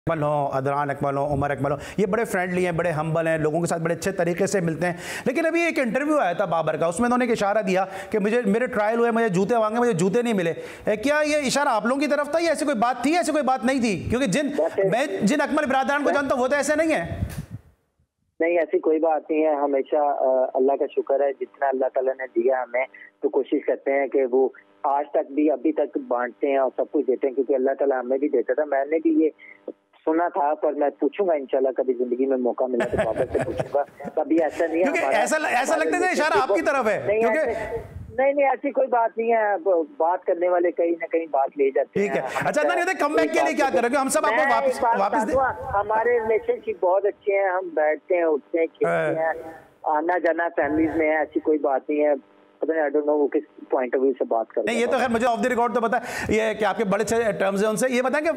अकमल हो, अदनान अकमल हो, उमर अकमल हो, ये बड़े फ्रेंडली हैं, बड़े हम्बल हैं, लोगों के साथ बड़े अच्छे तरीके से मिलते हैं। लेकिन अभी एक इंटरव्यू आया था बाबर का, उसमें उन्होंने एक इशारा दिया कि मेरे ट्रायल हुए, मुझे जूते मांगे, मुझे जूते नहीं मिले। क्या ये इशारा आप लोगों की तरफ था या ऐसी कोई बात थी, ऐसी कोई बात नहीं थी? क्योंकि मैं जिन अकमल बिरादरान को जानता हूँ वो तो ऐसे नहीं है। नहीं, ऐसी कोई बात नहीं है। हमेशा अल्लाह का शुक्र है, जितना अल्लाह ताला ने दिया हमें, तो कोशिश करते हैं कि वो आज तक भी अभी तक बांटते हैं और सब कुछ देते हैं, क्योंकि अल्लाह ताला हमें भी देता था। मैंने भी ये सुना था, पर मैं पूछूंगा इंशाल्लाह, कभी जिंदगी में मौका मिला तो बाबर से पूछूंगा। कभी ऐसा नहीं है, ऐसा लगता है इशारा आपकी तरफ है। नहीं, ऐसी कोई बात नहीं है। बात करने वाले कहीं ना कहीं बात ले जाते हैं। ठीक है, अच्छा नहीं, कमबैक के लिए क्या करोगे? हम सब आपको वापस हमारे रिलेशनशिप बहुत अच्छे हैं, हम बैठते हैं, उठते हैं, खेलते हैं, आना जाना फैमिलीज में है, ऐसी कोई बात नहीं है। पता नहीं, आई डोंट नो वो किस पॉइंट ऑफ व्यू से बात कर रहे हैं। नहीं, ये तो खैर मुझे ऑफ द रिकॉर्ड तो पता है, ये कि आपके बड़े अच्छे टर्म्स हैं उनसे। ये बताएं कि